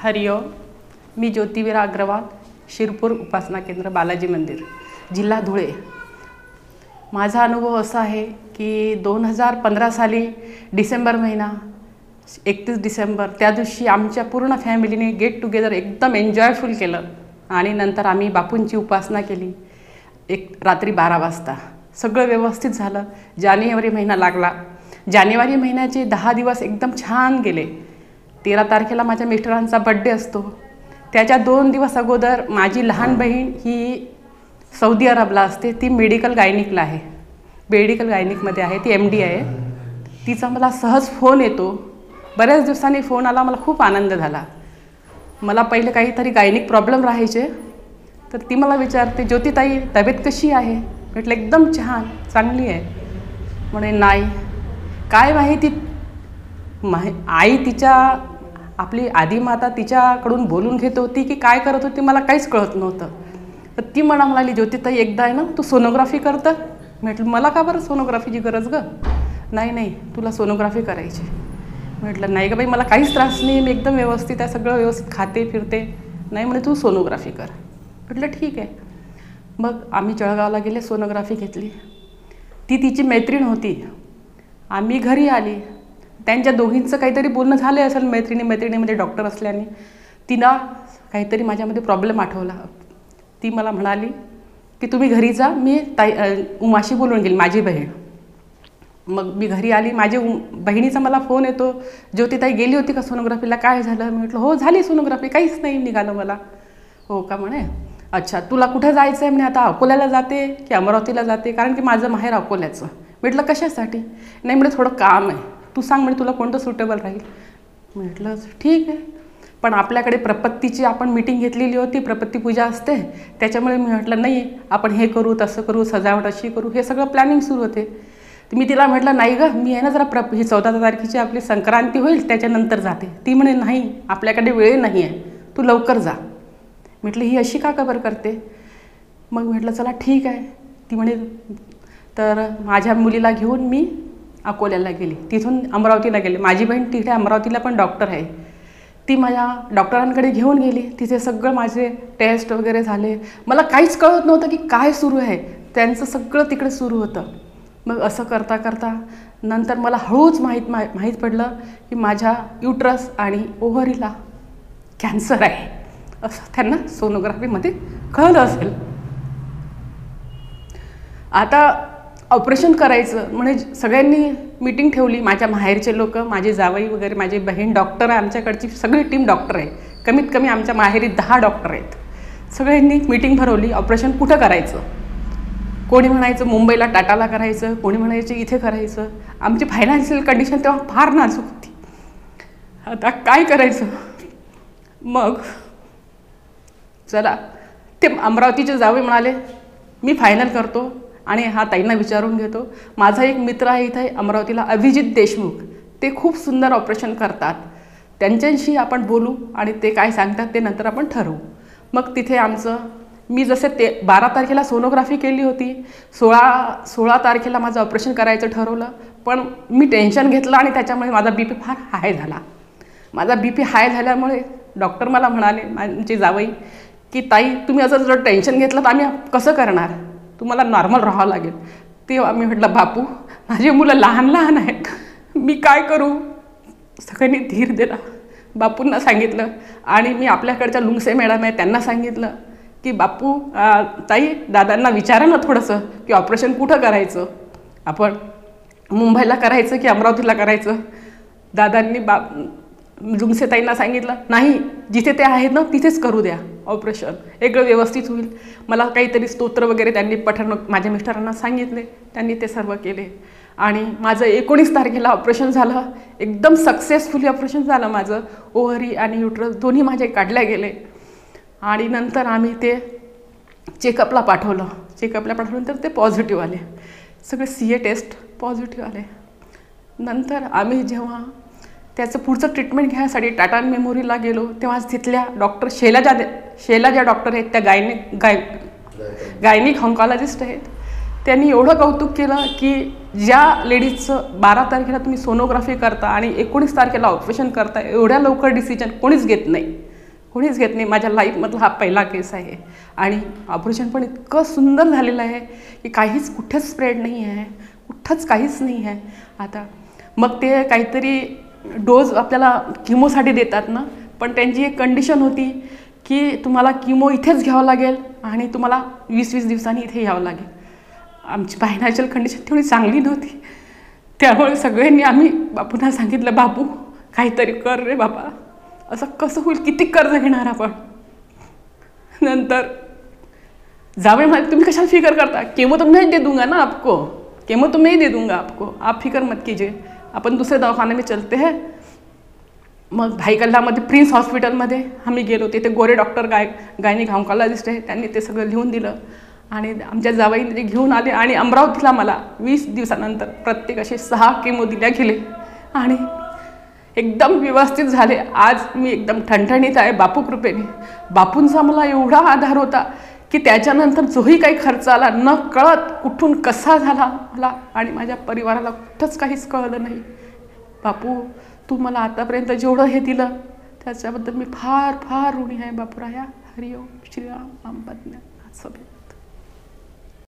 हरिओम. मी ज्योतिवीरा अग्रवाल, शिरपूर उपासना केंद्र, बालाजी मंदिर, जिल्हा धुळे. माझा अनुभव असा आहे की 2015 साली डिसेंबर महिना 31 डिसेंबर त्या दिवशी आमच्या पूर्ण फॅमिलीने गेट टुगेदर एकदम एन्जॉयफुल केलं आणि नंतर आम्ही बापूंची उपासना केली. रात्री 12 वाजता सगळं व्यवस्थित झालं. जानेवारी महिना लागला. जानेवारी महिन्याचे 10 दिवस एकदम छान गेले. 13 तारखेला माझ्या मिस्टरांचा बड्डे असतो. त्याच्या 2 दिवस अगोदर माझी लहान बहीण ही सौदी अरबला असते. ती मेडिकल गायनिकला आहे, मेडिकल गायनिकमध्ये आहे, ती MD आहे. तिचा मला सहज फोन येतो. बऱ्याच दिवसांनी फोन आला. मला खूप आनंद झाला. मला पहिले काहीतरी गायनिक प्रॉब्लेम राहायचे. तर ती मला विचारते, ज्योतिताई तब्येत कशी आहे? म्हटलं एकदम छान, चांगली आहे. म्हणे नाही काय माहिती, आई तिच्या आपली आदिमाता तिच्याकडून बोलून घेत होती की काय करत होती मला काहीच कळत नव्हतं. तर ती म्हणाली, ज्योतिताई एकदा आहे ना तू सोनोग्राफी करतं? म्हटलं मला का बरं सोनोग्राफीची गरज गं? नाही तुला सोनोग्राफी करायची. म्हटलं नाही का बाई, मला काहीच त्रास नाही, मी एकदम व्यवस्थित आहे, सगळं व्यवस्थित खाते फिरते. नाही म्हणे तू सोनोग्राफी कर. म्हटलं ठीक आहे. मग आम्ही जळगावला गेले, सोनोग्राफी घेतली. ती तिची मैत्रीण होती. आम्ही घरी आली. त्यांच्या दोघींचं काहीतरी बोलणं झालं असेल, मैत्रिणीमध्ये डॉक्टर असल्याने. तिला काहीतरी माझ्यामध्ये प्रॉब्लेम आठवला. ती मला म्हणाली की तुम्ही घरी जा, मी उमाशी बोलून गेली, माझी बहीण. मग मी घरी आली. माझी बहिणीचा मला फोन येतो, ज्योतिताई गेली होती का सोनोग्राफीला, काय झालं? मी म्हटलं हो झाली सोनोग्राफी, काहीच नाही निघालं मला. हो का म्हणे, अच्छा तुला कुठं जायचं आहे? म्हणे आता अकोल्याला जाते की अमरावतीला जाते, कारण की माझं माहेर अकोल्याचं. म्हटलं कशासाठी? नाही म्हणे थोडं काम आहे, तू सांग म्हणे तुला कोणतं सुटेबल राहील. म्हटलं ठीक आहे. पण आपल्याकडे प्रपत्तीची आपण मीटिंग घेतलेली होती, प्रपत्ती पूजा असते, त्याच्यामुळे मी म्हटलं नाही आपण हे करू तसं करू, सजावट अशी करू, हे सगळं प्लॅनिंग सुरू होते. मी तिला म्हटलं नाही गं, मी आहे ना जरा ही 14 तारखेची आपली संक्रांती होईल त्याच्यानंतर जाते. ती म्हणे नाही आपल्याकडे वेळ नाही आहे, तू लवकर जा. म्हटलं ही अशी का खबर करते? मग म्हटलं चला ठीक आहे. ती म्हणे तर माझ्या मुलीला घेऊन मी अकोल्याला गेली, तिथून अमरावतीला गेले. माझी बहीण तिथे अमरावतीला पण डॉक्टर आहे. ती माझ्या डॉक्टरांकडे घेऊन गेली. तिथे सगळं माझे टेस्ट वगैरे झाले. मला काहीच कळत नव्हतं की काय सुरू आहे. त्यांचं सगळं तिकडे सुरू होतं. मग असं करता करता नंतर मला हळूच माहीत पडलं की माझ्या युट्रस आणि ओव्हरीला कॅन्सर आहे, असं त्यांना सोनोग्राफीमध्ये कळलं असेल. आता ऑपरेशन करायचं म्हणजे सगळ्यांनी मीटिंग ठेवली. माझ्या माहेरचे लोक, माझे जावई वगैरे, माझी बहीण डॉक्टर आहे, आमच्याकडची सगळी टीम डॉक्टर आहे. कमीत कमी आमच्या माहेरी 10 डॉक्टर आहेत. सगळ्यांनी मीटिंग भरवली. ऑपरेशन कुठं करायचं? कोणी म्हणायचं मुंबईला टाटाला करायचं, कोणी म्हणायचं इथे करायचं. आमची फायनान्शियल कंडिशन तेव्हा फार नाजूक होती. आता काय करायचं? मग चला ते अमरावतीचे जावई म्हणाले मी फायनल करतो आणि हा ताईंना विचारून घेतो. माझा एक मित्र आहे इथे अमरावतीला, अभिजित देशमुख, ते खूप सुंदर ऑपरेशन करतात, त्यांच्याशी आपण बोलू आणि ते काय सांगतात ते नंतर आपण ठरवू. मग तिथे मी जसे 12 तारखेला सोनोग्राफी केली होती, 16 तारखेला माझं ऑपरेशन करायचं ठरवलं. पण मी टेन्शन घेतलं आणि त्याच्यामुळे माझा BP फार हाय झाला. माझा BP हाय झाल्यामुळे डॉक्टर मला म्हणाले, माझे जावई, की ताई तुम्ही असं जर टेन्शन घेतलं तर आम्ही कसं करणार, तुम्हाला नॉर्मल राहावं लागेल. तेव्हा मी म्हटलं बापू माझी मुलं लहान आहेत, मी काय करू? सगळ्यांनी धीर दिला. बापूंना सांगितलं आणि मी आपल्याकडच्या लुंगसे मॅडम आहे त्यांना सांगितलं की बापू ताई दादांना विचारा ना थोडंसं की ऑपरेशन कुठं करायचं, आपण मुंबईला करायचं की अमरावतीला करायचं. दादांनी लुंगसे ताईंना सांगितलं नाही जिथे ते आहेत ना तिथेच करू द्या ऑपरेशन, सगळं व्यवस्थित होईल. मला काहीतरी स्तोत्र वगैरे त्यांनी पठण माझ्या मिस्टरांना सांगितले, त्यांनी ते सर्व केले आणि माझं 19 तारखेला ऑपरेशन झालं. एकदम सक्सेसफुली ऑपरेशन झालं माझं. ओव्हरी आणि युट्रस दोन्ही माझे काढल्या गेले आणि नंतर आम्ही ते चेकअपला पाठवलं. चेकअपला पाठवल्यानंतर ते पॉझिटिव्ह आले, सगळे CA टेस्ट पॉझिटिव्ह आले. नंतर आम्ही जेव्हा त्याचं पुढचं ट्रीटमेंट घ्यायसाठी टाटा मेमोरियलला गेलो तेव्हा तिथल्या डॉक्टर शैला डॉक्टर आहेत, त्या गायनिक ऑन्कॉलॉजिस्ट आहेत. त्यांनी एवढं कौतुक केलं की ज्या लेडीजचं 12 तारखेला तुम्ही सोनोग्राफी करता आणि 19 तारखेला ऑपरेशन करता, एवढ्या लवकर डिसिजन कोणीच घेत नाही. कोणीच घेत नाही. माझ्या लाईफमधला हा पहिला केस आहे आणि ऑपरेशन पण इतकं सुंदर झालेलं आहे की काहीच कुठेच स्प्रेड नाही आहे, कुठंच काहीच नाही आहे. आता मग ते काहीतरी डोज आपल्याला किमोसाठी देतात ना, पण त्यांची एक कंडिशन होती की तुम्हाला किमो इथेच घ्यावं लागेल आणि तुम्हाला 20-20 दिवसांनी इथे यावं लागेल. आमची फायनान्शियल कंडिशन तेवढी चांगली नव्हती, त्यामुळे सगळ्यांनी आम्ही बापूंना सांगितलं, बापू काहीतरी कर रे बाबा, असं कसं होईल, किती कर्ज घेणार आपण. नंतर जावे म्हणाले, तुम्ही कशाला फिकर करता, केमो तो मैं दे दूंगा ना आपको, केमो तो मैं ही दे दूंगा आपको, आप फिकर मत कीजिए, आपण दुसरे दवाखाने में चलते हैं. मग भाईकल्लामध्ये प्रिन्स हॉस्पिटलमध्ये आम्ही गेलो. तिथे गोरे डॉक्टर गायनिक ऑन्कॉलॉजिस्ट आहे, त्यांनी ते सगळं लिहून दिलं आणि आमच्या जावईने ते घेऊन आले आणि अमरावतीला मला 20 दिवसानंतर प्रत्येक असे 6 केमो दिल्या गेले आणि एकदम व्यवस्थित झाले. आज मी एकदम ठणठणीत आहे बापू कृपेने. बापूंचा मला एवढा आधार होता की त्याच्यानंतर जोही काही खर्च आला न कळत कुठून कसा झाला मला आणि माझ्या परिवाराला कुठंच काहीच कळलं नाही. बापू तू मला आतापर्यंत जेवढं हे दिलं त्याच्याबद्दल मी फार फार ऋणी आहे बापूराया. हरिओम श्रीराम.